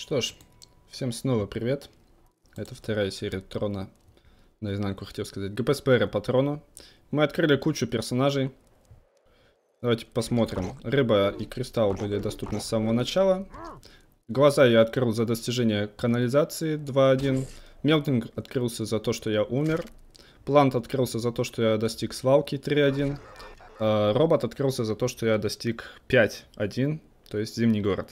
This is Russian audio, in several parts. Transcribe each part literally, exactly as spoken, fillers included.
Что ж, всем снова привет. Это вторая серия Трона. Наизнанку хотел сказать. ГПСПР по Трону. Мы открыли кучу персонажей. Давайте посмотрим. Рыба и Кристалл были доступны с самого начала. Глаза я открыл за достижение канализации два один. Мелтинг открылся за то, что я умер. Плант открылся за то, что я достиг свалки три один. А робот открылся за то, что я достиг пять один. То есть Зимний город.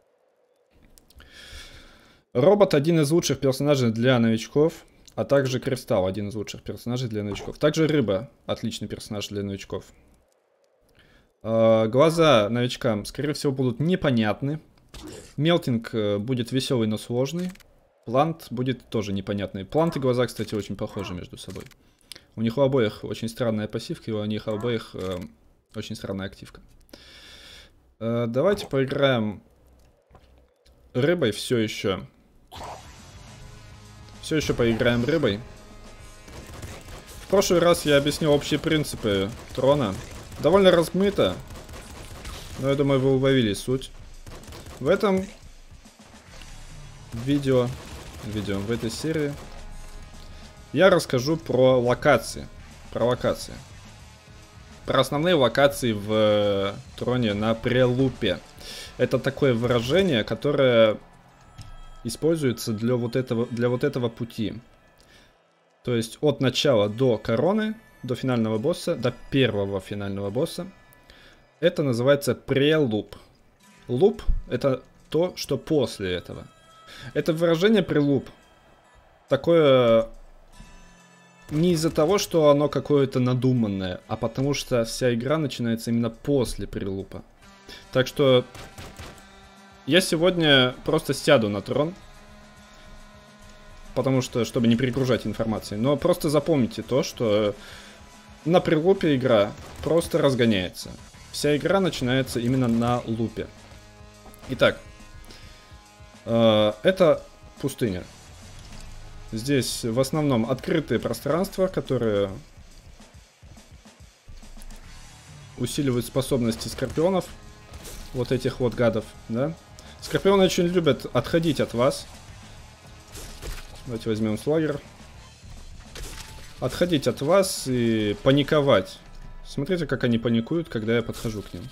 Робот один из лучших персонажей для новичков, а также Кристалл один из лучших персонажей для новичков. Также Рыба отличный персонаж для новичков. Глаза новичкам, скорее всего, будут непонятны. Мелтинг будет веселый, но сложный. Плант будет тоже непонятный. Плант и глаза, кстати, очень похожи между собой. У них у обоих очень странная пассивка, и у них у обоих э, очень странная активка. Э, давайте поиграем Рыбой все еще. Все еще поиграем Рыбой. В прошлый раз я объяснил общие принципы Трона. Довольно размыто, но я думаю, вы уловили суть. В этом видео, видео в этой серии я расскажу про локации. Про локации. Про основные локации в Троне на прелупе. Это такое выражение, которое используется для вот этого, для вот этого пути. То есть от начала до короны, до финального босса, до первого финального босса. Это называется прелуп. Луп — это то, что после этого. Это выражение прелуп такое не из-за того, что оно какое-то надуманное, а потому что вся игра начинается именно после прелупа. Так что я сегодня просто сяду на трон, потому что, чтобы не перегружать информацией. Но просто запомните то, что на прелупе игра просто разгоняется. Вся игра начинается именно на лупе. Итак, э, это пустыня. Здесь в основном открытые пространства, которые усиливают способности скорпионов. Вот этих вот гадов, да? Скорпионы очень любят отходить от вас. Давайте возьмем слагер. Отходить от вас и паниковать. Смотрите, как они паникуют, когда я подхожу к ним.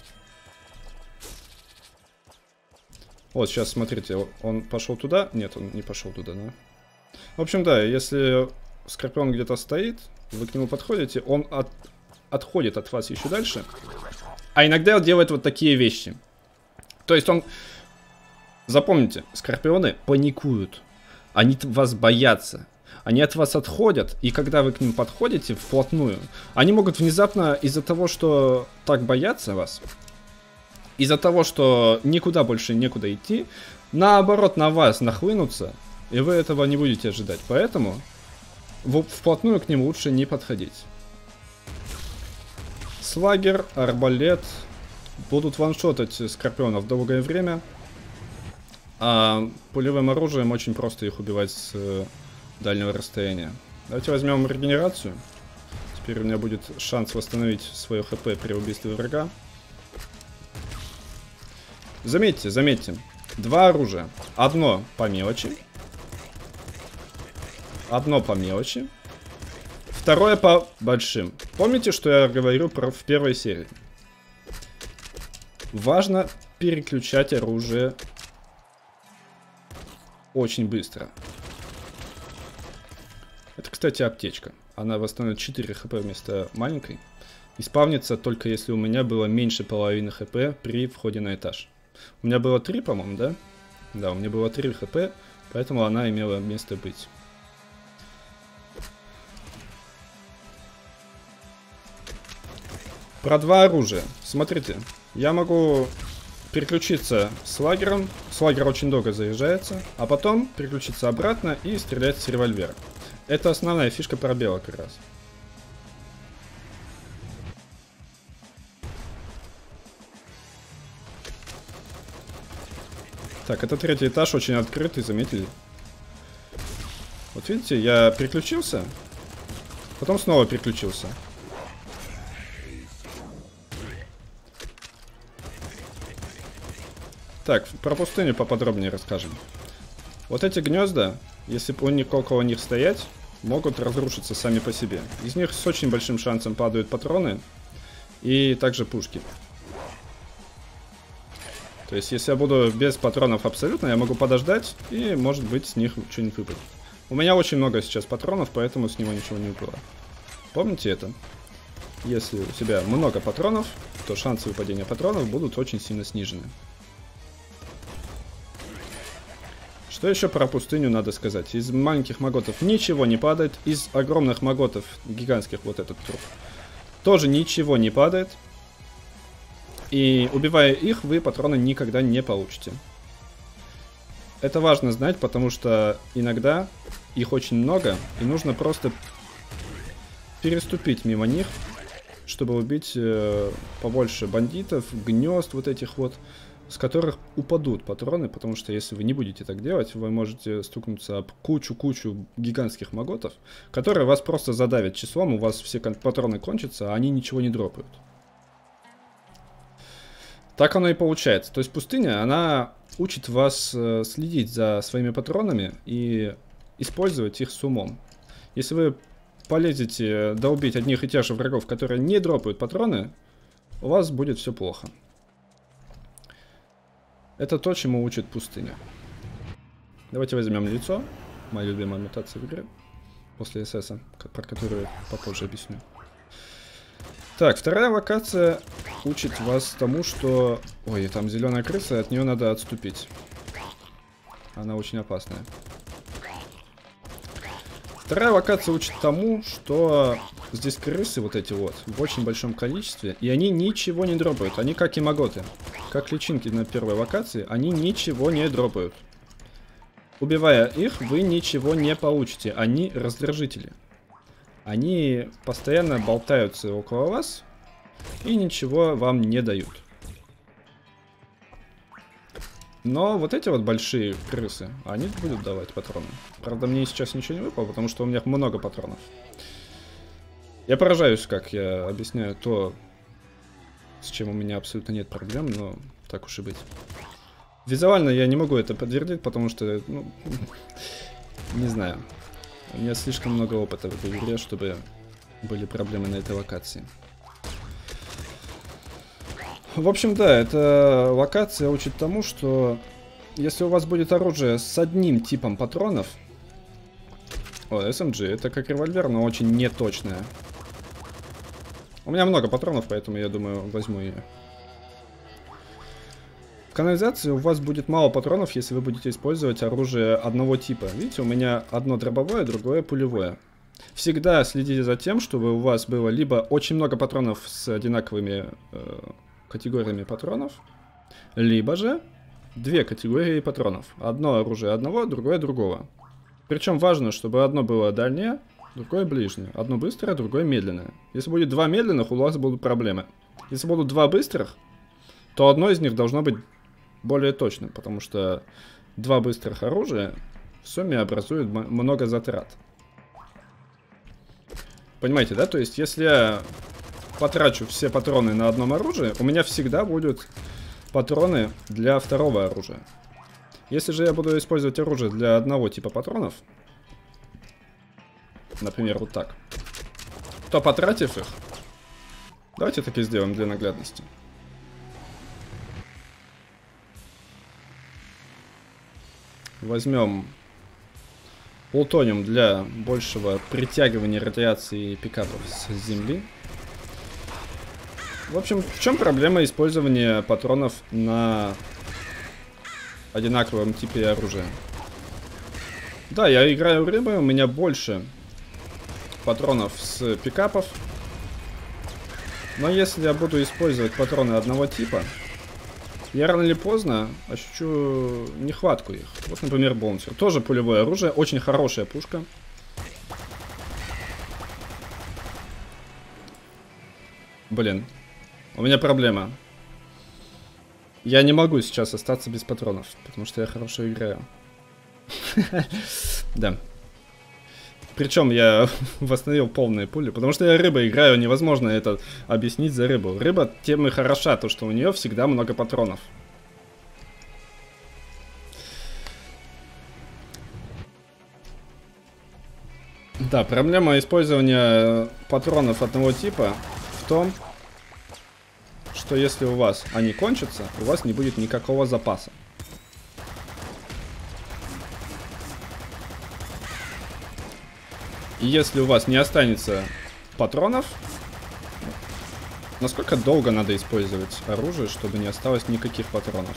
Вот, сейчас, смотрите, он пошел туда? Нет, он не пошел туда, да? В общем, да, если скорпион где-то стоит, вы к нему подходите, он от... отходит от вас еще дальше. А иногда он делает вот такие вещи. То есть он... Запомните, скорпионы паникуют. Они вас боятся. Они от вас отходят. И когда вы к ним подходите вплотную, они могут внезапно из-за того, что так боятся вас, из-за того, что никуда больше некуда идти, наоборот на вас нахлынутся, и вы этого не будете ожидать. Поэтому вплотную к ним лучше не подходить. Слагер, арбалет будут ваншотать скорпионов долгое время. А пулевым оружием очень просто их убивать с э, дальнего расстояния. Давайте возьмем регенерацию. Теперь у меня будет шанс восстановить свое хп при убийстве врага. Заметьте, заметьте. Два оружия. Одно по мелочи. Одно по мелочи. Второе по большим. Помните, что я говорю про в первой серии? Важно переключать оружие очень быстро. Это, кстати, аптечка. Она восстановит четыре хп вместо маленькой. И спавнится только если у меня было меньше половины хп при входе на этаж. У меня было три, по-моему, да? Да, у меня было три хп, поэтому она имела место быть. Про два оружия. Смотрите, я могу переключиться с лагером. Слагер очень долго заряжается, а потом переключиться обратно и стрелять с револьвера. Это основная фишка пробела как раз. Так, это третий этаж, очень открытый, заметили? Вот видите, я переключился, потом снова переключился. Так, про пустыню поподробнее расскажем. Вот эти гнезда, если у них около них стоять, могут разрушиться сами по себе. Из них с очень большим шансом падают патроны и также пушки. То есть, если я буду без патронов абсолютно, я могу подождать, и, может быть, с них что-нибудь выпадет. У меня очень много сейчас патронов, поэтому с него ничего не выпало. Помните это? Если у тебя много патронов, то шансы выпадения патронов будут очень сильно снижены. Что еще про пустыню надо сказать? Из маленьких маготов ничего не падает. Из огромных маготов, гигантских, вот этот труп, тоже ничего не падает. И убивая их, вы патроны никогда не получите. Это важно знать, потому что иногда их очень много, и нужно просто переступить мимо них, чтобы убить э, побольше бандитов, гнезд вот этих вот, с которых упадут патроны, потому что если вы не будете так делать, вы можете стукнуться об кучу-кучу гигантских маготов, которые вас просто задавят числом, у вас все патроны кончатся, а они ничего не дропают. Так оно и получается. То есть пустыня, она учит вас э, следить за своими патронами и использовать их с умом. Если вы полезете долбить одних и тех же врагов, которые не дропают патроны, у вас будет все плохо. Это то, чему учит пустыня. Давайте возьмем лицо. Моя любимая мутация в игре. После эс эс, про которую попозже объясню. Так, вторая локация учит вас тому, что... Ой, там зеленая крыса, от нее надо отступить. Она очень опасная. Вторая локация учит тому, что здесь крысы вот эти вот в очень большом количестве, и они ничего не дропают. Они как и маготы. Как личинки на первой локации, они ничего не дропают. Убивая их, вы ничего не получите. Они раздражители. Они постоянно болтаются около вас и ничего вам не дают. Но вот эти вот большие крысы, они будут давать патроны. Правда, мне сейчас ничего не выпало, потому что у меня много патронов. Я поражаюсь, как я объясняю то, с чем у меня абсолютно нет проблем, но так уж и быть. Визуально я не могу это подтвердить, потому что, ну, не знаю. У меня слишком много опыта в этой игре, чтобы были проблемы на этой локации. В общем, да, эта локация учит тому, что если у вас будет оружие с одним типом патронов... О, эс эм джи, это как револьвер, но очень неточное. У меня много патронов, поэтому я думаю, возьму ее. В канализации у вас будет мало патронов, если вы будете использовать оружие одного типа. Видите, у меня одно дробовое, другое пулевое. Всегда следите за тем, чтобы у вас было либо очень много патронов с одинаковыми э, категориями патронов, либо же две категории патронов. Одно оружие одного, другое другого. Причем важно, чтобы одно было дальнее, другое ближнее. Одно быстрое, другое медленное. Если будет два медленных, у вас будут проблемы. Если будут два быстрых, то одно из них должно быть более точным, потому что два быстрых оружия в сумме образуют много затрат. Понимаете, да? То есть, если я потрачу все патроны на одном оружии, у меня всегда будут патроны для второго оружия. Если же я буду использовать оружие для одного типа патронов, например, вот так, то, потратив их, давайте так и сделаем для наглядности. Возьмем плутониум для большего притягивания радиации пикапов с земли. В общем, в чем проблема использования патронов на одинаковом типе оружия? Да, я играю рыбой, у меня больше патронов с пикапов. Но если я буду использовать патроны одного типа, я рано или поздно ощущу нехватку их. Вот, например, Бонсер. Тоже пулевое оружие, очень хорошая пушка. Блин, у меня проблема. Я не могу сейчас остаться без патронов, потому что я хорошо играю. Да. Причем я восстановил полные пули, потому что я рыбой играю, невозможно это объяснить за рыбу. Рыба тем и хороша, то что у нее всегда много патронов. Да, проблема использования патронов одного типа в том, что если у вас они кончатся, у вас не будет никакого запаса. И если у вас не останется патронов, насколько долго надо использовать оружие, чтобы не осталось никаких патронов?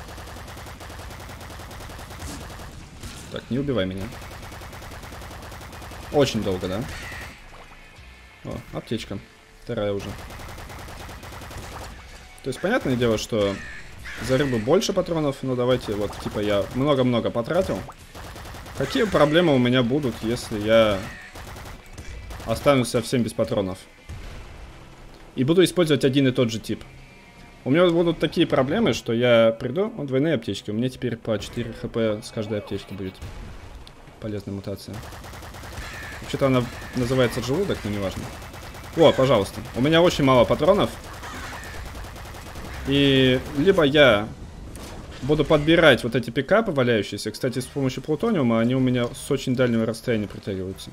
Так, не убивай меня. Очень долго, да? О, аптечка. Вторая уже. То есть, понятное дело, что за рыбу больше патронов, но давайте, вот, типа, я много-много потратил. Какие проблемы у меня будут, если я останусь совсем без патронов? И буду использовать один и тот же тип. У меня будут такие проблемы, что я приду... Вот двойные аптечки. У меня теперь по четыре хп с каждой аптечки будет. Полезная мутация. Вообще-то она называется желудок, но неважно. О, пожалуйста. У меня очень мало патронов. И либо я буду подбирать вот эти пикапы валяющиеся. Кстати, с помощью плутониума они у меня с очень дальнего расстояния притягиваются.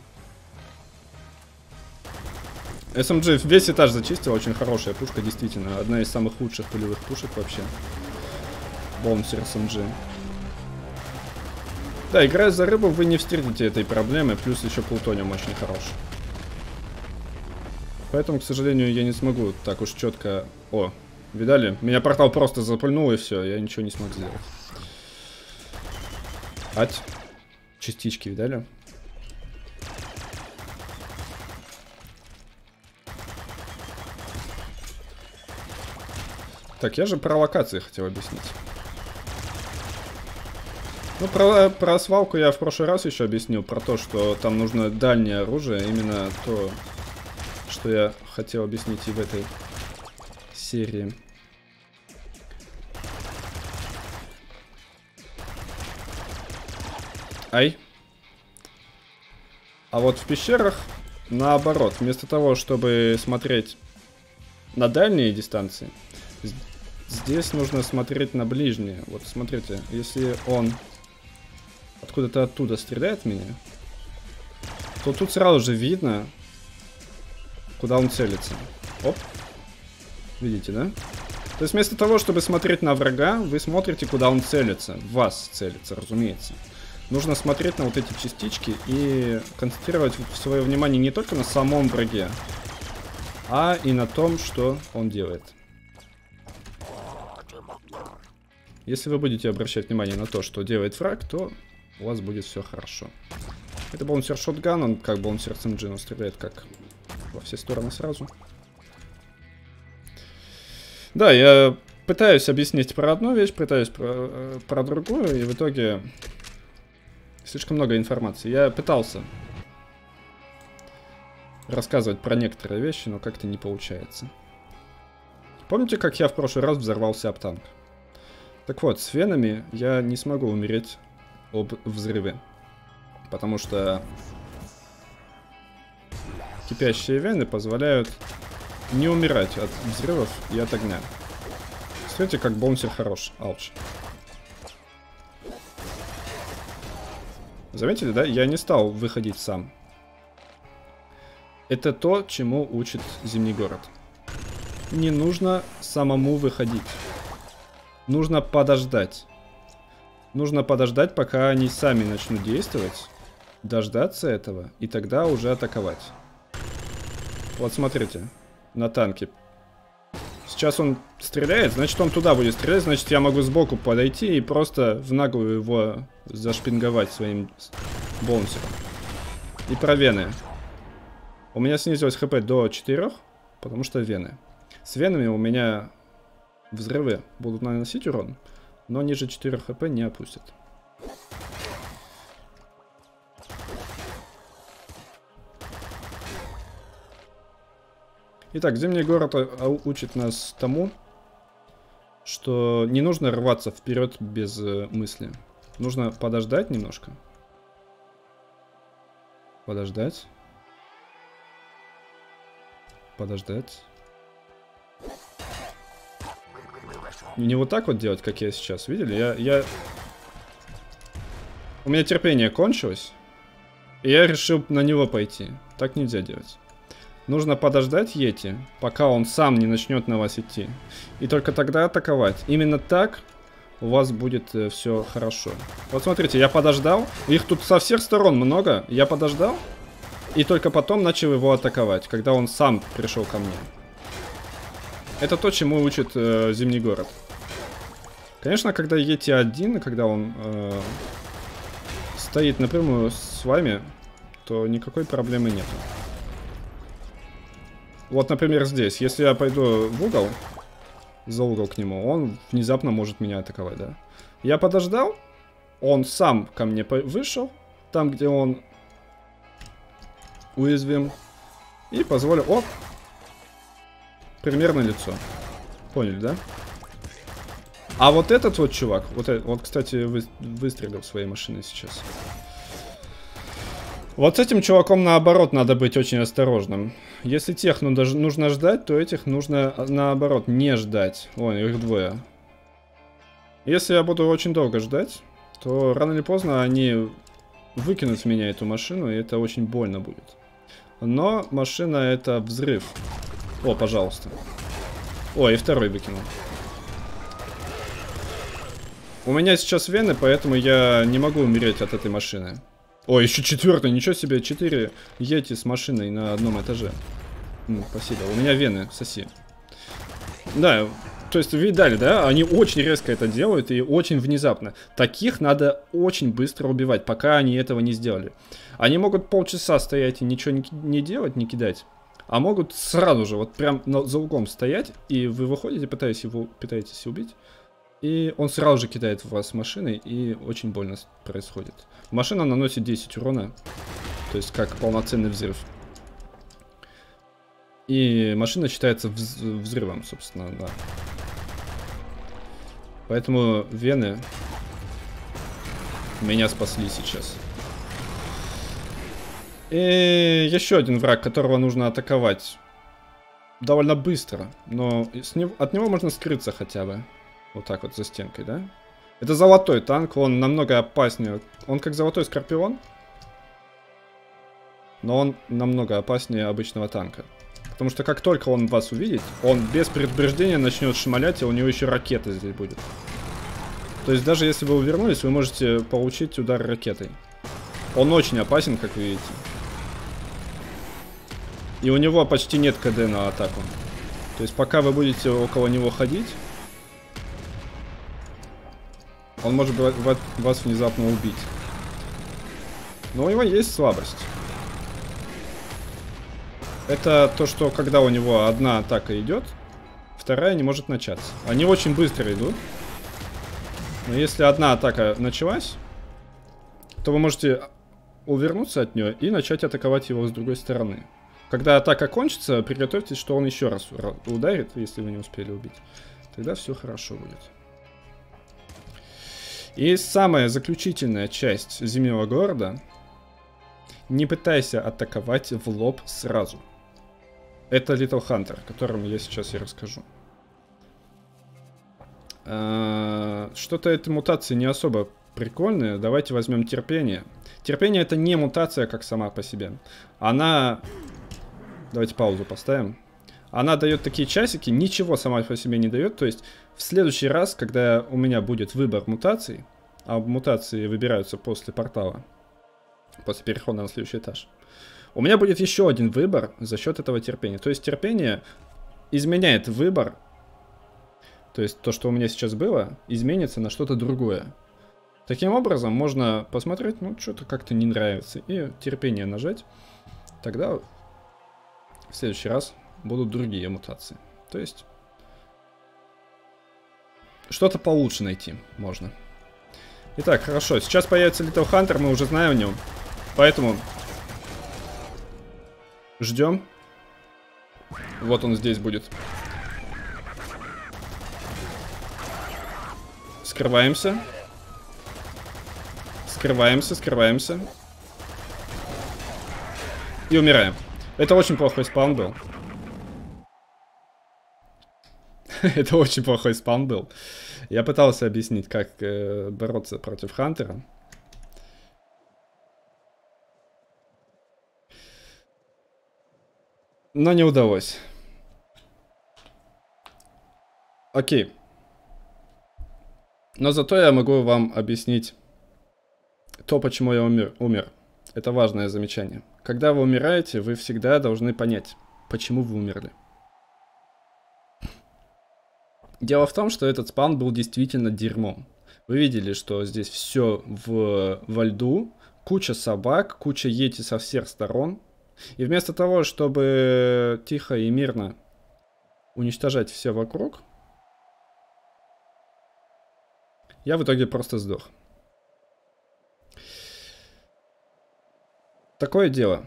эс эм джи весь этаж зачистил. Очень хорошая пушка, действительно. Одна из самых лучших пулевых пушек вообще. Боунсер эс эм джи. Да, играя за рыбу, вы не встретите этой проблемы. Плюс еще плутониум очень хорош. Поэтому, к сожалению, я не смогу так уж четко... О, видали? Меня портал просто запульнул, и все. Я ничего не смог сделать. Ать. Частички, видали? Так, я же про локации хотел объяснить. Ну, про, про свалку я в прошлый раз еще объяснил. Про то, что там нужно дальнее оружие. Именно то, что я хотел объяснить и в этой серии. Ай. А вот в пещерах наоборот. Вместо того, чтобы смотреть на дальние дистанции, здесь нужно смотреть на ближние. Вот смотрите, если он откуда-то оттуда стреляет в меня, то тут сразу же видно, куда он целится. Оп. Видите, да? То есть вместо того, чтобы смотреть на врага, вы смотрите, куда он целится. В вас целится, разумеется. Нужно смотреть на вот эти частички и концентрировать свое внимание не только на самом враге, а и на том, что он делает. Если вы будете обращать внимание на то, что делает враг, то у вас будет все хорошо. Это Боунсер шотган, он как Боунсер эс эм джи, но стреляет как во все стороны сразу. Да, я пытаюсь объяснить про одну вещь, пытаюсь про, про другую, и в итоге слишком много информации. Я пытался рассказывать про некоторые вещи, но как-то не получается. Помните, как я в прошлый раз взорвался об танк? Так вот, с венами я не смогу умереть об взрыве. Потому что кипящие вены позволяют не умирать от взрывов и от огня. Смотрите, как Боунсер хорош. Ауч. Заметили, да? Я не стал выходить сам. Это то, чему учит Зимний город. Не нужно самому выходить. Нужно подождать. Нужно подождать, пока они сами начнут действовать. Дождаться этого. И тогда уже атаковать. Вот смотрите. На танке. Сейчас он стреляет, значит он туда будет стрелять. Значит я могу сбоку подойти и просто в наглую его зашпинговать своим боунсером. И про вены. У меня снизилось хп до четырёх, потому что вены. С венами у меня взрывы будут наносить урон, но ниже четырёх хп не опустят. Итак, Зимний город учит нас тому, что не нужно рваться вперед без мысли. Нужно подождать немножко. Подождать. Подождать. Не вот так вот делать, как я сейчас. Видели? Я, я... У меня терпение кончилось. И я решил на него пойти. Так нельзя делать. Нужно подождать Йети, пока он сам не начнет на вас идти. И только тогда атаковать. Именно так у вас будет э, все хорошо. Вот смотрите, я подождал. Их тут со всех сторон много. Я подождал. И только потом начал его атаковать, когда он сам пришел ко мне. Это то, чему учит э, Зимний город. Конечно, когда Йети один, когда он э, стоит напрямую с вами, то никакой проблемы нет. Вот, например, здесь. Если я пойду в угол, за угол к нему, он внезапно может меня атаковать, да? Я подождал, он сам ко мне вышел, там, где он уязвим, и позволил... Оп! Примерно лицо. Поняли, да? А вот этот вот чувак, вот, вот кстати, вы, выстрелил своей машиной сейчас. Вот с этим чуваком, наоборот, надо быть очень осторожным. Если тех ну, даже нужно ждать, то этих нужно, наоборот, не ждать. Ой, их двое. Если я буду очень долго ждать, то рано или поздно они выкинут в меня эту машину, и это очень больно будет. Но машина — это взрыв. О, пожалуйста. О, и второй выкинул. У меня сейчас вены, поэтому я не могу умереть от этой машины. О, еще четвертый, ничего себе, четыре Йети с машиной на одном этаже. М, спасибо, у меня вены, соси. Да, то есть видали, да? Они очень резко это делают и очень внезапно. Таких надо очень быстро убивать, пока они этого не сделали. Они могут полчаса стоять и ничего не, не делать, не кидать. А могут сразу же, вот прям на, за углом стоять, и вы выходите, пытаетесь его, пытаетесь убить. И он сразу же кидает в вас машиной, и очень больно происходит. Машина наносит десять урона, то есть как полноценный взрыв. И машина считается вз взрывом, собственно, да. Поэтому вены меня спасли сейчас. И еще один враг, которого нужно атаковать довольно быстро, но с него, от него можно скрыться хотя бы. Вот так вот за стенкой, да? Это золотой танк, он намного опаснее. Он как золотой скорпион, но он намного опаснее обычного танка. Потому что как только он вас увидит, он без предупреждения начнет шмалять, и у него еще ракета здесь будет. То есть даже если вы увернулись, вы можете получить удар ракетой. Он очень опасен, как вы видите. И у него почти нет КД на атаку. То есть пока вы будете около него ходить, он может вас внезапно убить. Но у него есть слабость. Это то, что когда у него одна атака идет, вторая не может начаться. Они очень быстро идут. Но если одна атака началась, то вы можете увернуться от нее и начать атаковать его с другой стороны. Когда атака кончится, приготовьтесь, что он еще раз ударит, если вы не успели убить. Тогда все хорошо будет. И самая заключительная часть Зимнего города. Не пытайся атаковать в лоб сразу. Это Little Hunter, о котором я сейчас и расскажу. Что-то этой мутации не особо прикольное. Давайте возьмем терпение. Терпение — это не мутация как сама по себе. Она... Давайте паузу поставим. Она дает такие часики, ничего сама по себе не дает. То есть в следующий раз, когда у меня будет выбор мутаций, а мутации выбираются после портала, после перехода на следующий этаж, у меня будет еще один выбор за счет этого терпения. То есть терпение изменяет выбор. То есть то, что у меня сейчас было, изменится на что-то другое. Таким образом, можно посмотреть, ну, что-то как-то не нравится, и терпение нажать. Тогда в следующий раз будут другие мутации. То есть что-то получше найти можно. Итак, хорошо. Сейчас появится Little Hunter, мы уже знаем о нем. Поэтому ждем. Вот он здесь будет. Скрываемся. Скрываемся, скрываемся. И умираем. Это очень плохой спаун был. Это очень плохой спаун был. Я пытался объяснить, как э, бороться против Хантера. Но не удалось. Окей. Но зато я могу вам объяснить то, почему я умер. умер. Это важное замечание. Когда вы умираете, вы всегда должны понять, почему вы умерли. Дело в том, что этот спаун был действительно дерьмом. Вы видели, что здесь все в, во льду, куча собак, куча йети со всех сторон. И вместо того, чтобы тихо и мирно уничтожать все вокруг, я в итоге просто сдох. Такое дело,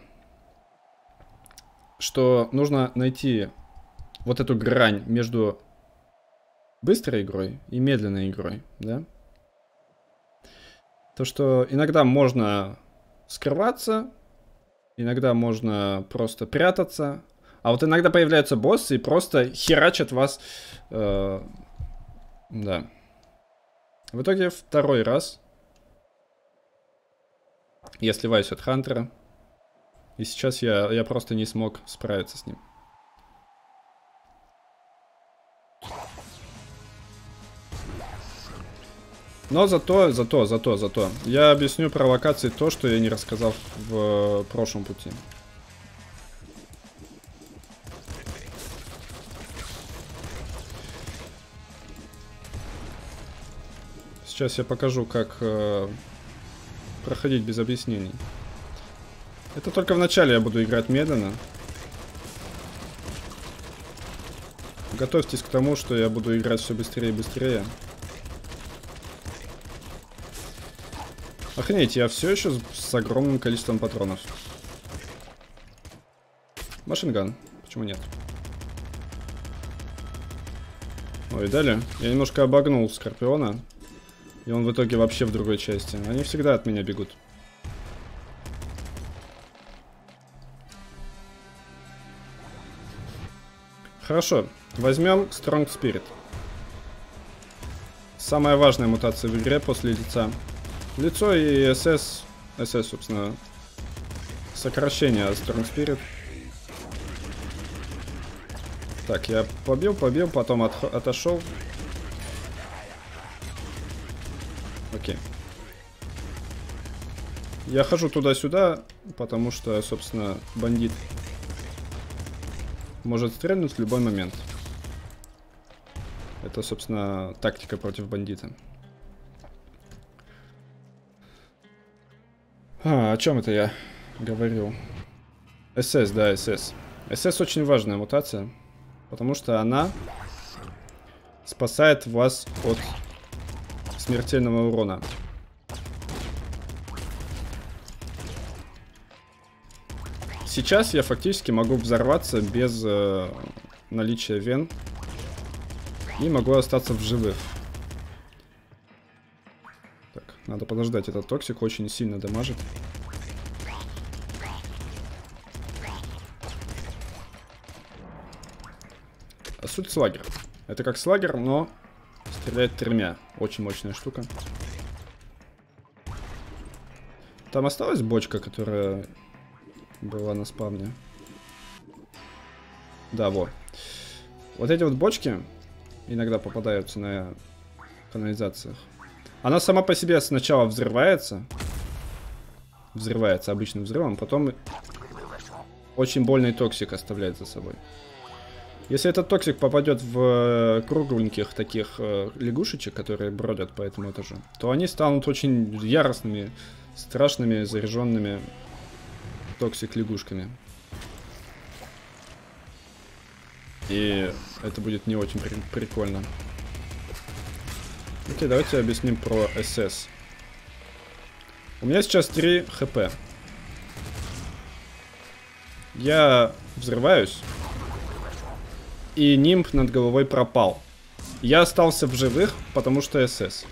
что нужно найти вот эту грань между быстрой игрой и медленной игрой, да? То, что иногда можно скрываться, иногда можно просто прятаться, а вот иногда появляются боссы и просто херачат вас. Э, да. В итоге второй раз я сливаюсь от Хантера. И сейчас я, я просто не смог справиться с ним. Но зато, зато, зато, зато. Я объясню про локации то, что я не рассказал в прошлом пути. Сейчас я покажу, как э, проходить без объяснений. Это только в начале я буду играть медленно. Готовьтесь к тому, что я буду играть все быстрее и быстрее. Охренеть, я все еще с, с огромным количеством патронов. Машинган, почему нет? Ой, далее. Я немножко обогнул Скорпиона. И он в итоге вообще в другой части. Они всегда от меня бегут. Хорошо, возьмем Strong Spirit. Самая важная мутация в игре после лица. Лицо и эс эс. эс эс, собственно, сокращение Strong Spirit. Так, я побил, побил, потом от, отошел. Окей. Я хожу туда-сюда, потому что, собственно, бандит может стрельнуть в любой момент. Это, собственно, тактика против бандита. А, о чем это я говорил? эс эс, да, эс эс. эс эс очень важная мутация, потому что она спасает вас от смертельного урона. Сейчас я фактически могу взорваться без э, наличия вен и могу остаться в живых. Так, надо подождать, этот токсик очень сильно дамажит. А суть слагер. Это как слагер, но стреляет тремя. Очень мощная штука. Там осталась бочка, которая была на спавне. Да, вот. Вот эти вот бочки иногда попадаются на канализациях. Она сама по себе сначала взрывается. Взрывается обычным взрывом, потом очень больный токсик оставляет за собой. Если этот токсик попадет в кругленьких таких э, лягушечек, которые бродят по этому этажу, то они станут очень яростными, страшными, заряженными токсик-лягушками. И это будет не очень при прикольно. Окей, давайте объясним про эс эс. У меня сейчас три хп. Я взрываюсь. И нимб над головой пропал. Я остался в живых, потому что эс эс.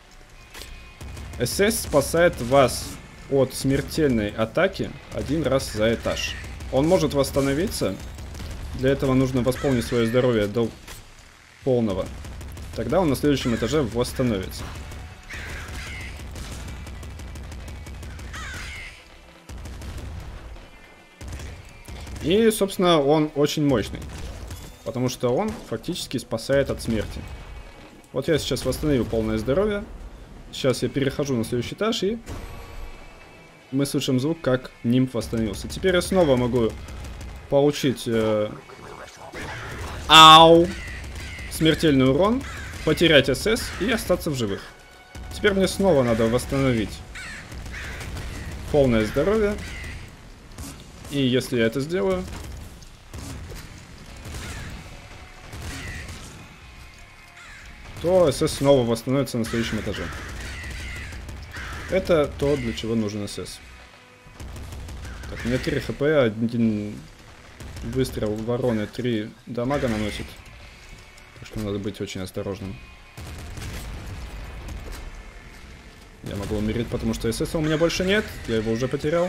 эс эс спасает вас от смертельной атаки один раз за этаж. Он может восстановиться. Для этого нужно восполнить свое здоровье до полного. Тогда он на следующем этаже восстановится. И, собственно, он очень мощный. Потому что он фактически спасает от смерти. Вот я сейчас восстановил полное здоровье. Сейчас я перехожу на следующий этаж и... мы слышим звук, как нимф восстановился. Теперь я снова могу получить... Э... Ау! Смертельный урон, потерять СС и остаться в живых. Теперь мне снова надо восстановить полное здоровье. И если я это сделаю... то СС снова восстановится на следующем этаже. Это то, для чего нужен СС. Так, у меня три хп, один выстрел вороны, три дамага наносит. Так что надо быть очень осторожным. Я могу умереть, потому что СС у меня больше нет. Я его уже потерял.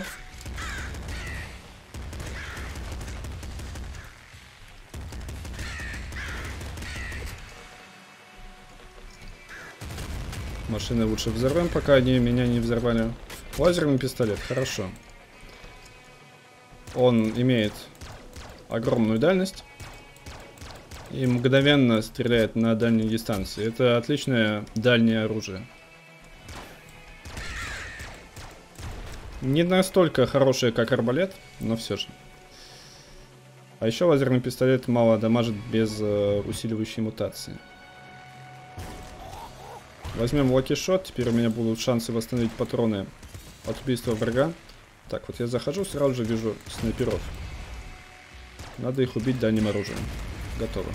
Машины лучше взорвем, пока они меня не взорвали. Лазерный пистолет, хорошо. Он имеет огромную дальность и мгновенно стреляет на дальней дистанции. Это отличное дальнее оружие. Не настолько хорошее, как арбалет, но все же. А еще лазерный пистолет мало дамажит без э, усиливающей мутации. Возьмем лаки-шот, теперь у меня будут шансы восстановить патроны от убийства врага. Так, вот я захожу, сразу же вижу снайперов. Надо их убить дальним оружием. Готово.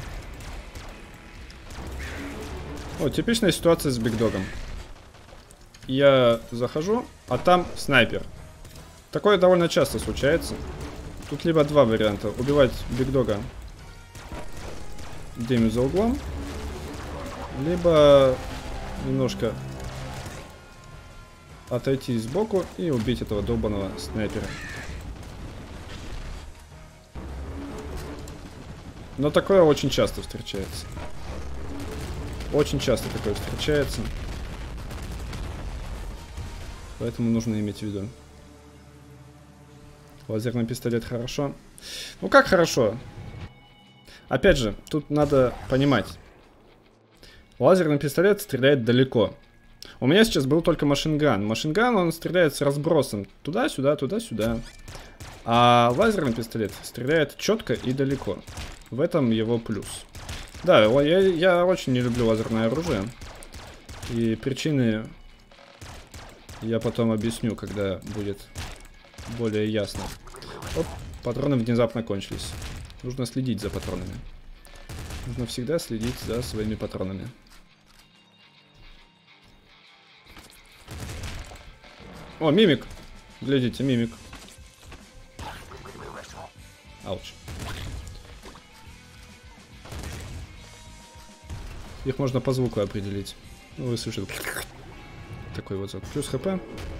О, типичная ситуация с бигдогом. Я захожу, а там снайпер. Такое довольно часто случается. Тут либо два варианта. Убивать бигдога где-нибудь за углом, либо немножко отойти сбоку и убить этого долбаного снайпера. Но такое очень часто встречается. Очень часто такое встречается. Поэтому нужно иметь в виду. Лазерный пистолет хорошо. Ну как хорошо? Опять же, тут надо понимать. Лазерный пистолет стреляет далеко. У меня сейчас был только машинган. Машинган, он стреляет с разбросом. Туда-сюда, туда-сюда. А лазерный пистолет стреляет четко и далеко. В этом его плюс. Да, я, я очень не люблю лазерное оружие. И причины я потом объясню, когда будет более ясно. Оп, патроны внезапно кончились. Нужно следить за патронами. Нужно всегда следить за своими патронами. О, мимик. Глядите, мимик. Ауч. Их можно по звуку определить. Ну, вы слышите. Такой вот звук. Плюс хп.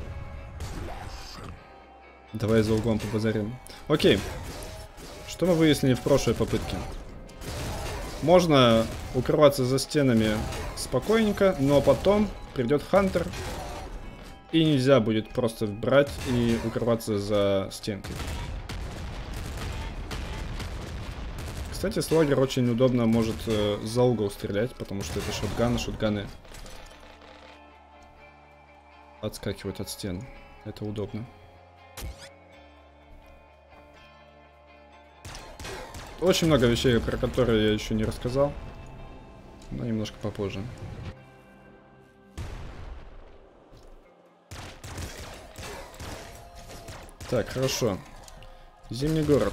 Давай за углом побазарим. Окей. Что мы выяснили в прошлой попытке? Можно укрываться за стенами спокойненько, но потом придет Хантер. И нельзя будет просто брать и укрываться за стенкой. Кстати, слогер очень удобно может э, за угол стрелять, потому что это шотганы. Шотганы отскакивают от стен. Это удобно. Очень много вещей, про которые я еще не рассказал. Но немножко попозже. Так, хорошо. Зимний город.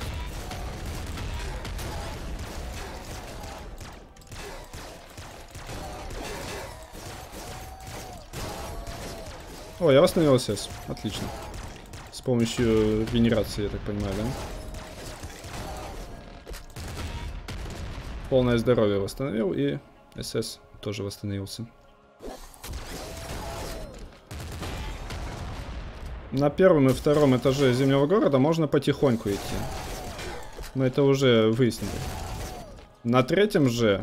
О, я восстановил СС. Отлично. С помощью регенерации, я так понимаю, да? Полное здоровье восстановил, и СС тоже восстановился. На первом и втором этаже Зимнего города можно потихоньку идти. Мы это уже выяснили. На третьем же...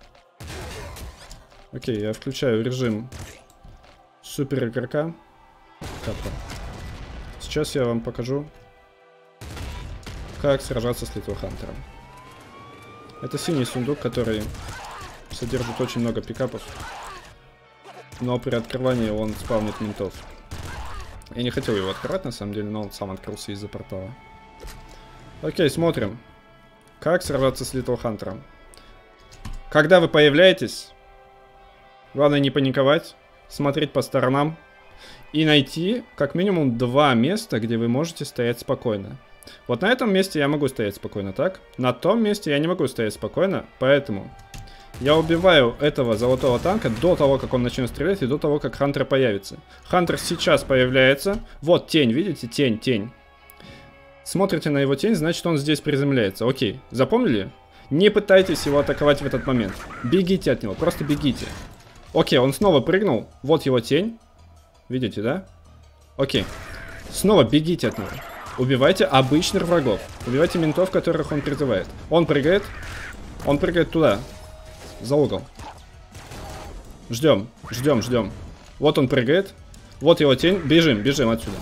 Окей, я включаю режим супер игрока. Капа. Сейчас я вам покажу, как сражаться с Литл Хантером. Это синий сундук, который содержит очень много пикапов. Но при открывании он спавнит ментов. Я не хотел его открывать, на самом деле, но он сам открылся из-за портала. Окей, смотрим. Как сражаться с Литл Хантером. Когда вы появляетесь, главное не паниковать, смотреть по сторонам и найти как минимум два места, где вы можете стоять спокойно. Вот на этом месте я могу стоять спокойно, так? На том месте я не могу стоять спокойно, поэтому я убиваю этого золотого танка до того, как он начнет стрелять, и до того, как Хантер появится. Хантер сейчас появляется. Вот тень, видите? Тень, тень. Смотрите на его тень, значит, он здесь приземляется. Окей, запомнили? Не пытайтесь его атаковать в этот момент. Бегите от него, просто бегите. Окей, он снова прыгнул. Вот его тень. Видите, да? Окей. Снова бегите от него. Убивайте обычных врагов. Убивайте ментов, которых он призывает. Он прыгает. Он прыгает туда. За угол. Ждем, ждем, ждем. Вот он прыгает. Вот его тень. Бежим, бежим отсюда.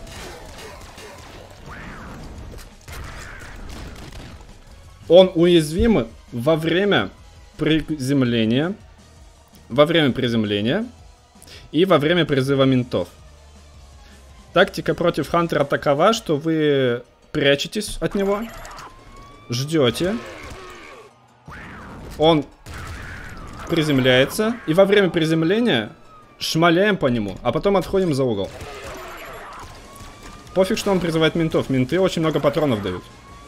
Он уязвим во время приземления. Во время приземления. И во время призыва ментов. Тактика против Хантера такова, что вы прячетесь от него. Ждете. Он приземляется. И во время приземления шмаляем по нему. А потом отходим за угол. Пофиг, что он призывает ментов. Менты очень много патронов дают.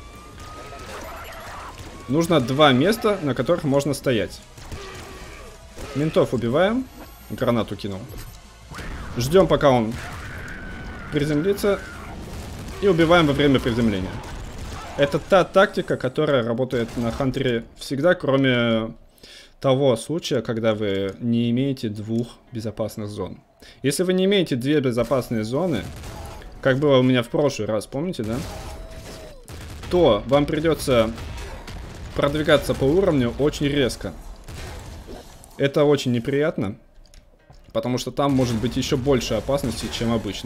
Нужно два места, на которых можно стоять. Ментов убиваем. Гранату кинул. Ждем, пока он приземлится. И убиваем во время приземления. Это та тактика, которая работает на Хантере всегда, кроме того случая, когда вы не имеете двух безопасных зон. Если вы не имеете две безопасные зоны, как было у меня в прошлый раз, помните, да? То вам придется продвигаться по уровню очень резко. Это очень неприятно, потому что там может быть еще больше опасностей, чем обычно.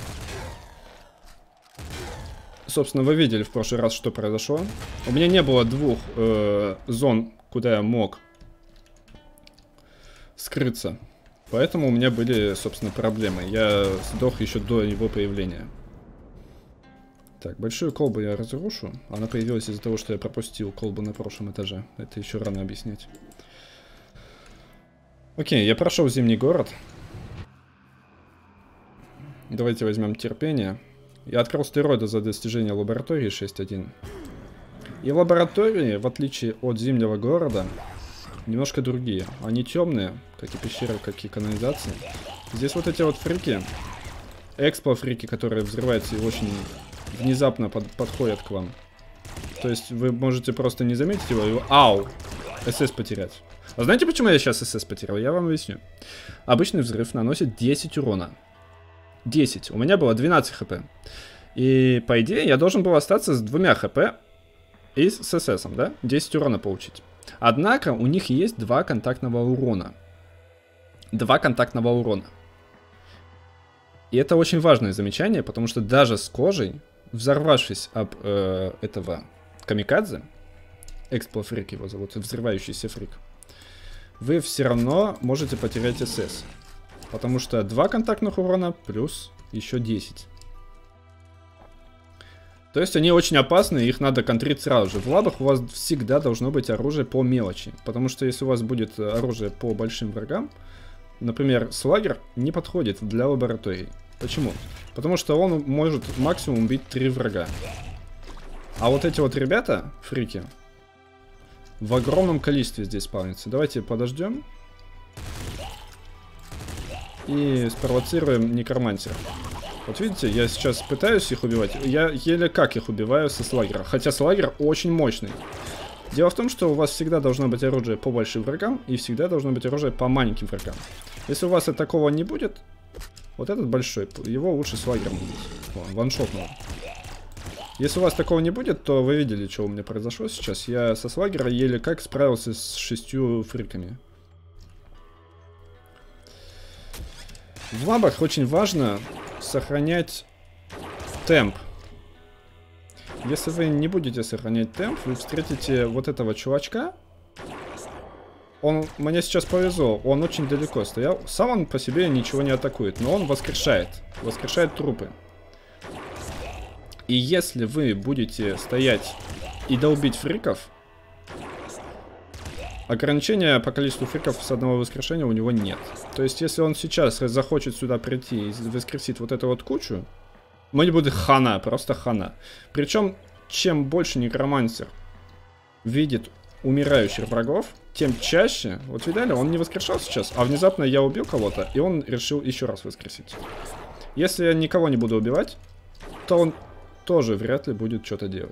Собственно, вы видели в прошлый раз, что произошло. У меня не было двух э, зон, куда я мог скрыться. Поэтому у меня были, собственно, проблемы. Я сдох еще до его появления. Так, большую колбу я разрушу. Она появилась из-за того, что я пропустил колбу на прошлом этаже. Это еще рано объяснять. Окей, я прошел зимний город. Давайте возьмем терпение. Я открыл стероиды за достижение лаборатории шесть один. И лаборатории, в отличие от зимнего города, немножко другие. Они темные, как и пещеры, как и канализации. Здесь вот эти вот фрики, экспо-фрики, которые взрываются и очень внезапно под, подходят к вам. То есть вы можете просто не заметить его, и ау, СС потерять. А знаете, почему я сейчас СС потерял? Я вам объясню. Обычный взрыв наносит десять урона. десять. У меня было двенадцать хп. И, по идее, я должен был остаться с двумя хп и с СС, да? десять урона получить. Однако, у них есть два контактного урона. Два контактного урона. И это очень важное замечание, потому что даже с кожей, взорвавшись об э, этого камикадзе, эксплофрик его зовут, взрывающийся фрик, вы все равно можете потерять СС. Потому что два контактных урона плюс еще десять. То есть они очень опасны, их надо контрить сразу же. В лабах у вас всегда должно быть оружие по мелочи. Потому что если у вас будет оружие по большим врагам, например, слагер не подходит для лаборатории. Почему? Потому что он может максимум убить три врага. А вот эти вот ребята, фрики, в огромном количестве здесь спавнятся. Давайте подождем. И спровоцируем некромантера. Вот видите, я сейчас пытаюсь их убивать. Я еле как их убиваю со слагера. Хотя слагер очень мощный. Дело в том, что у вас всегда должно быть оружие по большим врагам. И всегда должно быть оружие по маленьким врагам. Если у вас такого не будет, вот этот большой, его лучше слагером убить. Вон, ваншотнул. Если у вас такого не будет, то вы видели, что у меня произошло сейчас. Я со слагера еле как справился с шестью фриками. В лабах очень важно сохранять темп. Если вы не будете сохранять темп, вы встретите вот этого чувачка. Он, мне сейчас повезло, он очень далеко стоял. Сам он по себе ничего не атакует, но он воскрешает. Воскрешает трупы. И если вы будете стоять и долбить фриков, ограничения по количеству фриков с одного воскрешения у него нет. То есть, если он сейчас захочет сюда прийти и воскресить вот эту вот кучу, мне будет хана, просто хана. Причем, чем больше некромансер видит умирающих врагов, тем чаще, вот видали, он не воскрешал сейчас, а внезапно я убил кого-то, и он решил еще раз воскресить. Если я никого не буду убивать, то он тоже вряд ли будет что-то делать.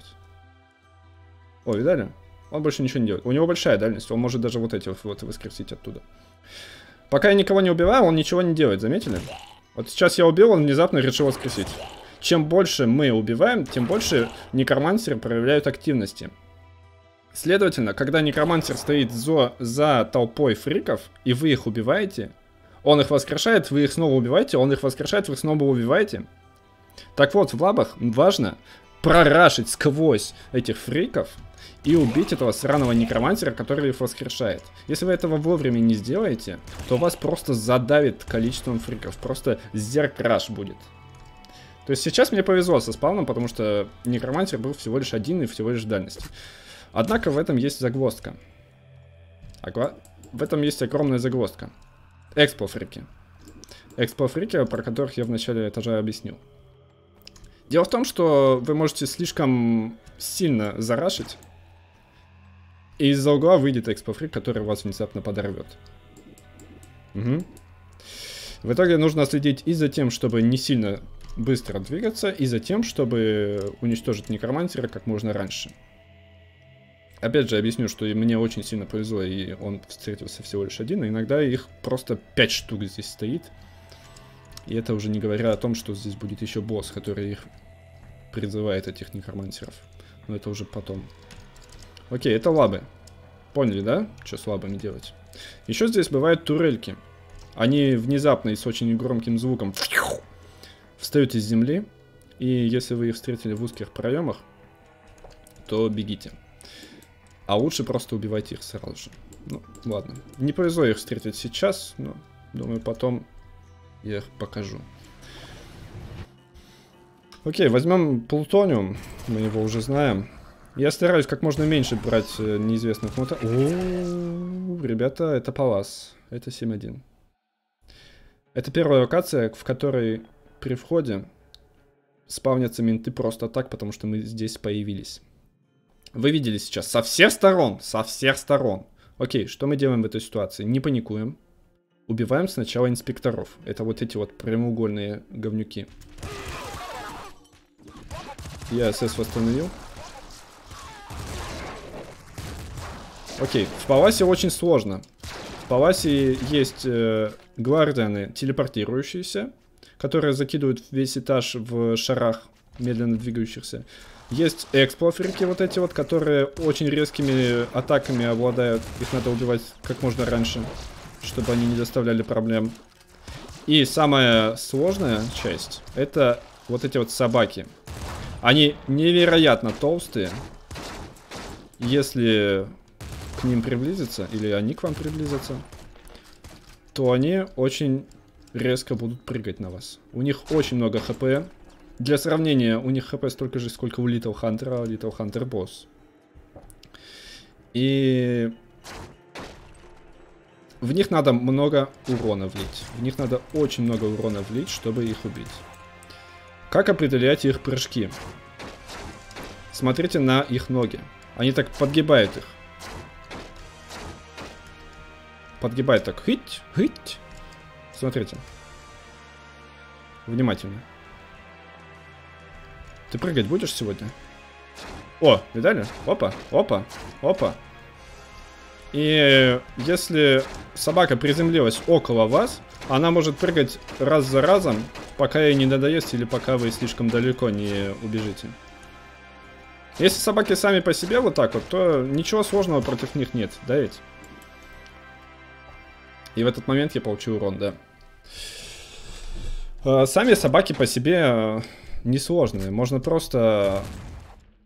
О, видали? Он больше ничего не делает. У него большая дальность, он может даже вот эти вот воскресить оттуда. Пока я никого не убиваю, он ничего не делает, заметили? Вот сейчас я убил, он внезапно решил воскресить. Чем больше мы убиваем, тем больше некромансеры проявляют активности. Следовательно, когда некромансер стоит за, за толпой фриков, и вы их убиваете, он их воскрешает, вы их снова убиваете, он их воскрешает, вы их снова убиваете. Так вот, в лабах важно прорашить сквозь этих фриков и убить этого сраного некромансера, который их воскрешает. Если вы этого вовремя не сделаете, то вас просто задавит количеством фриков. Просто зеркраш будет. То есть сейчас мне повезло со спавном, потому что некромансер был всего лишь один и всего лишь дальности. Однако в этом есть загвоздка. Агва... В этом есть огромная загвоздка. Экспо-фрики. Экспо-фрики, про которых я в начале этажа объяснил. Дело в том, что вы можете слишком сильно зарашить, и из-за угла выйдет экспо-фрик, который вас внезапно подорвет. Угу. В итоге нужно следить и за тем, чтобы не сильно быстро двигаться, и за тем, чтобы уничтожить некромансера как можно раньше. Опять же, объясню, что мне очень сильно повезло, и он встретился всего лишь один, а иногда их просто пять штук здесь стоит. И это уже не говоря о том, что здесь будет еще босс, который их призывает, этих некромансеров. Но это уже потом. Окей, это лабы. Поняли, да? Что с лабами делать? Еще здесь бывают турельки. Они внезапно и с очень громким звуком встают из земли. И если вы их встретили в узких проемах, то бегите. А лучше просто убивайте их сразу же. Ну, ладно. Не повезло их встретить сейчас, но, думаю, потом я их покажу. Окей, возьмем плутониум. Мы его уже знаем. Я стараюсь как можно меньше брать неизвестных мутантов. О, ребята, это палас. Это семь один. Это первая локация, в которой при входе спавнятся менты просто так, потому что мы здесь появились. Вы видели сейчас со всех сторон, со всех сторон. Окей, что мы делаем в этой ситуации? Не паникуем. Убиваем сначала инспекторов. Это вот эти вот прямоугольные говнюки. Я СС восстановил. Окей, в паласе очень сложно. В паласе есть э, гвардианы телепортирующиеся, которые закидывают весь этаж в шарах медленно двигающихся. Есть эксплоферики вот эти вот, которые очень резкими атаками обладают. Их надо убивать как можно раньше, чтобы они не доставляли проблем. И самая сложная часть — это вот эти вот собаки. Они невероятно толстые. Если к ним приблизиться, или они к вам приблизятся, то они очень резко будут прыгать на вас. У них очень много хп. Для сравнения, у них хп столько же, сколько у Little Hunter, а Little Hunter босс. И в них надо много урона влить. В них надо очень много урона влить, чтобы их убить. Как определять их прыжки? Смотрите на их ноги. Они так подгибают их. Подгибают так. Хыть, хыть. Смотрите. Внимательно. Ты прыгать будешь сегодня? О, видали? Опа, опа, опа. И если собака приземлилась около вас, она может прыгать раз за разом, пока ей не надоест или пока вы слишком далеко не убежите. Если собаки сами по себе вот так вот, то ничего сложного против них нет, да ведь? И в этот момент я получил урон, да. Сами собаки по себе несложные. Можно просто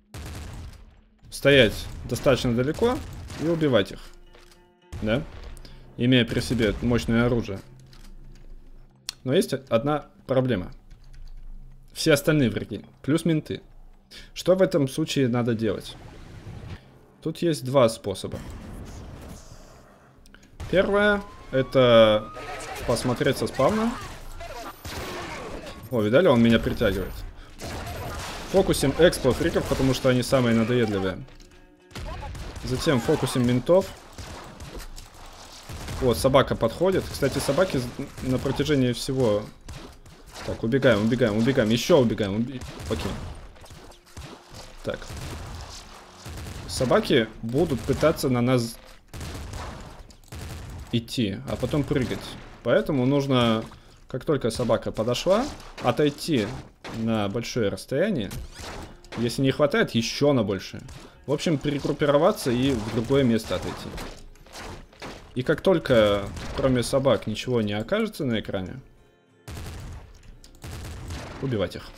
стоять достаточно далеко и убивать их. Да? Имея при себе мощное оружие. Но есть одна проблема. Все остальные враги, плюс менты. Что в этом случае надо делать? Тут есть два способа. Первое, это посмотреть со спавна. О, видали, он меня притягивает. Фокусим экспо фриков, потому что они самые надоедливые. Затем фокусим ментов. Вот, собака подходит. Кстати, собаки на протяжении всего... Так, убегаем, убегаем, убегаем. Еще убегаем. Уби... Окей. Так. Собаки будут пытаться на нас идти, а потом прыгать. Поэтому нужно, как только собака подошла, отойти на большое расстояние. Если не хватает, еще на большее. В общем, перегруппироваться и в другое место отойти. И как только, кроме собак, ничего не окажется на экране, убивать их.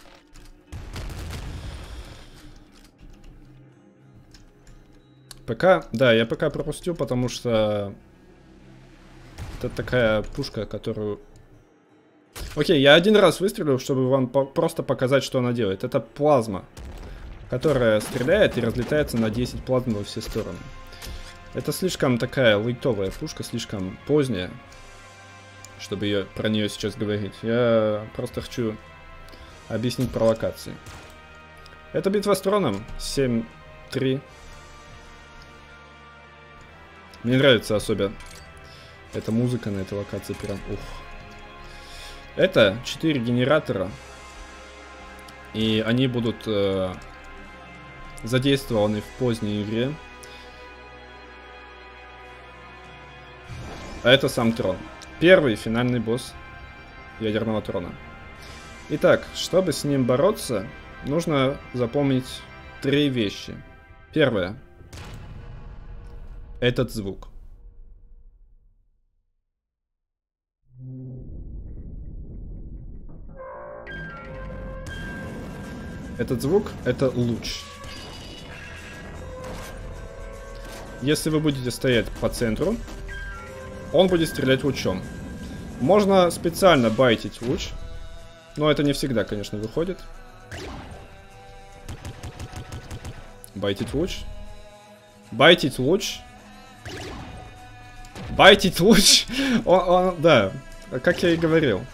ПК, да, я ПК пропустил, потому что это такая пушка, которую... Окей, я один раз выстрелил, чтобы вам по просто показать, что она делает. Это плазма, которая стреляет и разлетается на десять плазм во все стороны. Это слишком такая лайтовая пушка, слишком поздняя, чтобы ее, про нее сейчас говорить. Я просто хочу объяснить про локации. Это битва с троном семь три. Мне нравится особенно эта музыка на этой локации, прям ух. Это четыре генератора, и они будут э, задействованы в поздней игре. А это сам трон. Первый финальный босс ядерного трона. Итак, чтобы с ним бороться, нужно запомнить три вещи. Первое. Этот звук. Этот звук — это луч. Если вы будете стоять по центру, он будет стрелять лучом. Можно специально байтить луч, но это не всегда, конечно, выходит. Байтить луч. Байтить луч. Байтить луч. он, он, да, как я и говорил.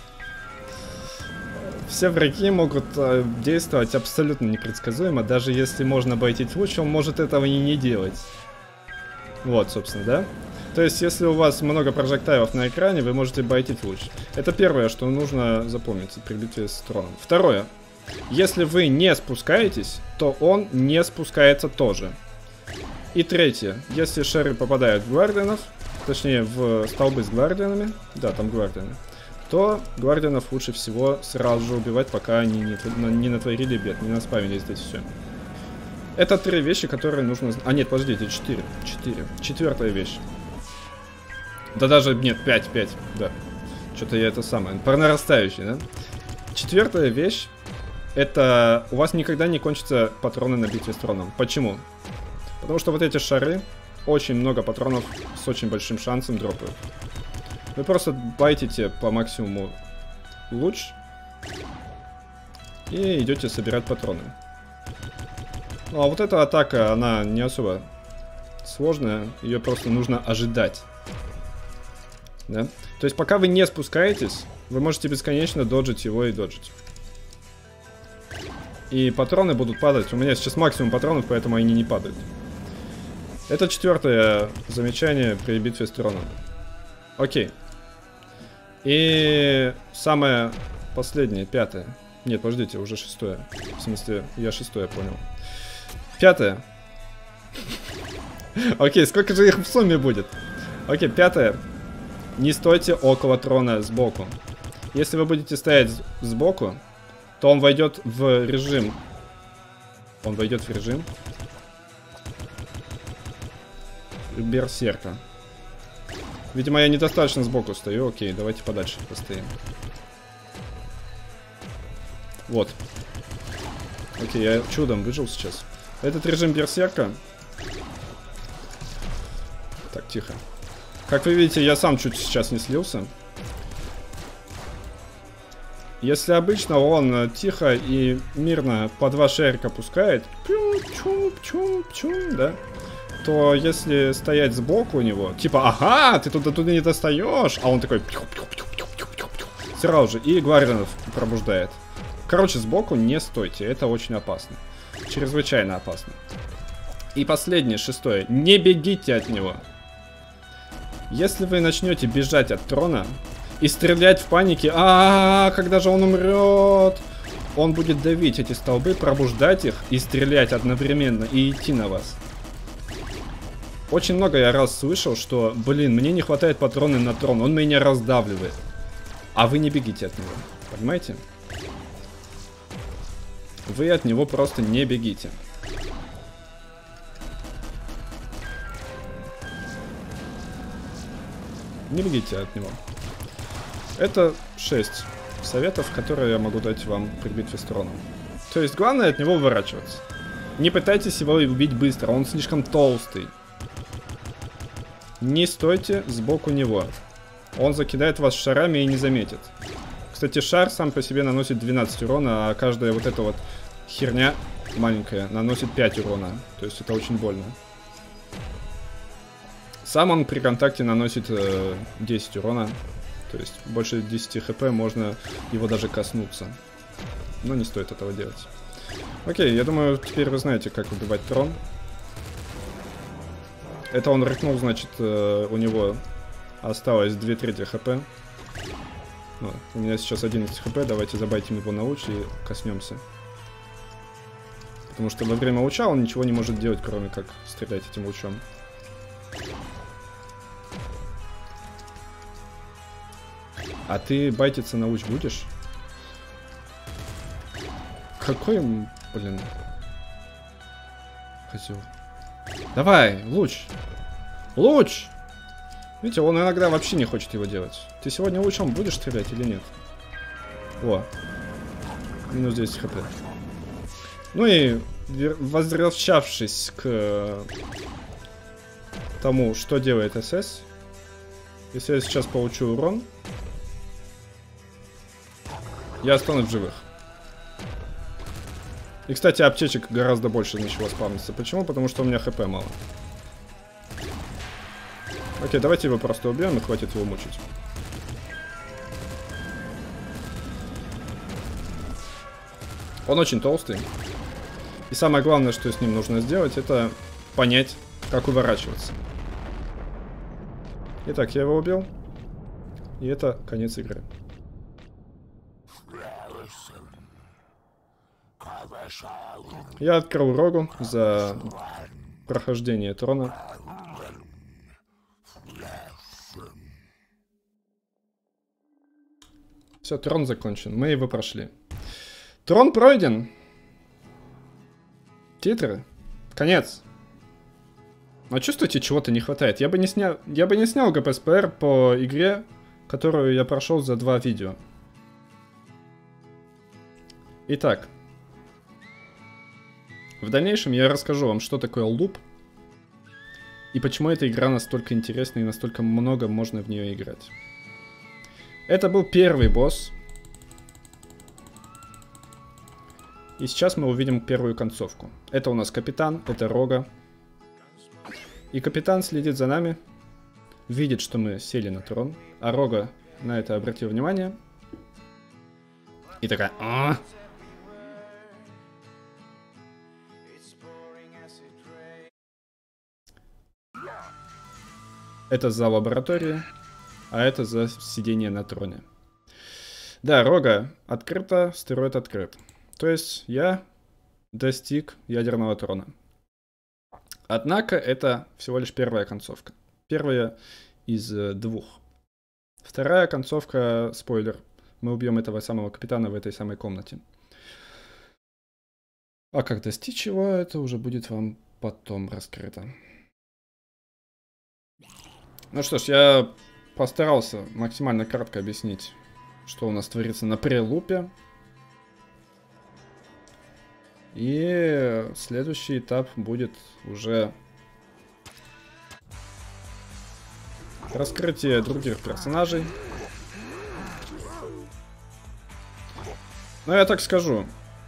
Все враги могут э, действовать абсолютно непредсказуемо. Даже если можно байтить луч, он может этого и не делать. Вот, собственно, да? То есть, если у вас много прожектайлов на экране, вы можете байтить луч. Это первое, что нужно запомнить при битве с троном. Второе. Если вы не спускаетесь, то он не спускается тоже. И третье. Если шары попадают в гвардианов, точнее, в столбы с гвардианами, да, там гвардианы, то гвардианов лучше всего сразу же убивать, пока они не, не натворили бед, не наспавили здесь все. Это три вещи, которые нужно... А нет, подождите, четыре. Четыре. Четвертая вещь. Да даже, нет, пять, пять, да. Что-то я это самое, по нарастающей, да? Четвертая вещь, это у вас никогда не кончатся патроны на битве с троном. Почему? Потому что вот эти шары, очень много патронов с очень большим шансом дропают. Вы просто байтите по максимуму луч и идете собирать патроны. Ну а вот эта атака, она не особо сложная, ее просто нужно ожидать. Да? То есть пока вы не спускаетесь, вы можете бесконечно доджить его и доджить. И патроны будут падать. У меня сейчас максимум патронов, поэтому они не падают. Это четвертое замечание при битве с троном. Окей. И самое последнее, пятое. Нет, подождите, уже шестое. В смысле, я шестое понял. Пятое. Окей, сколько же их в сумме будет? Окей, пятое. Не стойте около трона сбоку. Если вы будете стоять сбоку, то он войдет в режим. Он войдет в режим берсерка. Видимо, я недостаточно сбоку стою. Окей, давайте подальше постоим. Вот. Окей, я чудом выжил сейчас. Этот режим берсерка. Так, тихо. Как вы видите, я сам чуть сейчас не слился. Если обычно он тихо и мирно по два шарика пускает, да, то если стоять сбоку у него, типа, ага, ты туда туда не достаешь, а он такой сразу же и гвардианов пробуждает. Короче, сбоку не стойте, это очень опасно, чрезвычайно опасно. И последнее, шестое, не бегите от него. Если вы начнете бежать от трона и стрелять в панике, а, -а, -а когда же он умрет, он будет давить эти столбы, пробуждать их и стрелять одновременно и идти на вас. Очень много я раз слышал, что, блин, мне не хватает патроны на трон, он меня раздавливает. А вы не бегите от него, понимаете? Вы от него просто не бегите. Не бегите от него. Это шесть советов, которые я могу дать вам при битве с троном. То есть главное от него уворачиваться. Не пытайтесь его убить быстро, он слишком толстый. Не стойте сбоку него. Он закидает вас шарами и не заметит. Кстати, шар сам по себе наносит двенадцать урона, а каждая вот эта вот херня маленькая наносит пять урона. То есть это очень больно. Сам он при контакте наносит э, десять урона. То есть больше десяти хп, можно его даже коснуться. Но не стоит этого делать. Окей, я думаю, теперь вы знаете, как убивать трон. Это он рыкнул, значит, э, у него осталось две трети хп. Ну, у меня сейчас одиннадцать хп, давайте забайтим его на луч и коснемся. Потому что во время луча он ничего не может делать, кроме как стрелять этим лучом. А ты байтиться на луч будешь? Какой, блин, козел. Давай, луч. Луч! Видите, он иногда вообще не хочет его делать. Ты сегодня лучом будешь стрелять или нет? О. Минус десять хп. Ну и возвращавшись к тому, что делает СС. Если я сейчас получу урон, я останусь в живых. И, кстати, аптечек гораздо больше начало спавниться. Почему? Потому что у меня хп мало. Окей, давайте его просто убьем и хватит его мучить. Он очень толстый. И самое главное, что с ним нужно сделать, это понять, как уворачиваться. Итак, я его убил. И это конец игры. Я открыл рогу за прохождение трона. Все, трон закончен. Мы его прошли. Трон пройден. Титры. Конец. Но чувствуете, чего-то не хватает. Я бы не снял, я бы не снял ГПСПР по игре, которую я прошел за два видео. Итак. В дальнейшем я расскажу вам, что такое луп. И почему эта игра настолько интересна и настолько много можно в нее играть. Это был первый босс. И сейчас мы увидим первую концовку. Это у нас капитан, это Рога. И капитан следит за нами. Видит, что мы сели на трон. А Рога на это обратил внимание. И такая... А-а-а! Это за лабораторией, а это за сидение на троне. Да, Рога открыта, стероид открыт. То есть я достиг ядерного трона. Однако это всего лишь первая концовка. Первая из двух. Вторая концовка, спойлер, мы убьем этого самого капитана в этой самой комнате. А как достичь его, это уже будет вам потом раскрыто. Ну что ж, я постарался максимально кратко объяснить, что у нас творится на прелупе. И следующий этап будет уже раскрытие других персонажей. Но я так скажу.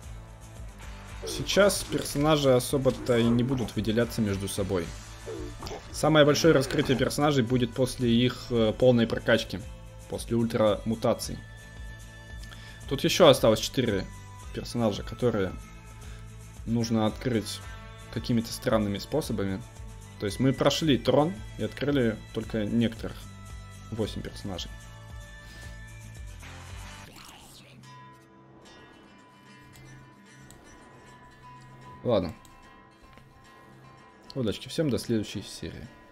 Сейчас персонажи особо-то и не будут выделяться между собой. Самое большое раскрытие персонажей будет после их э, полной прокачки. После ультра мутаций. Тут еще осталось четыре персонажа, которые нужно открыть какими-то странными способами. То есть мы прошли трон и открыли только некоторых восемь персонажей. Ладно. Удачки всем, до следующей серии.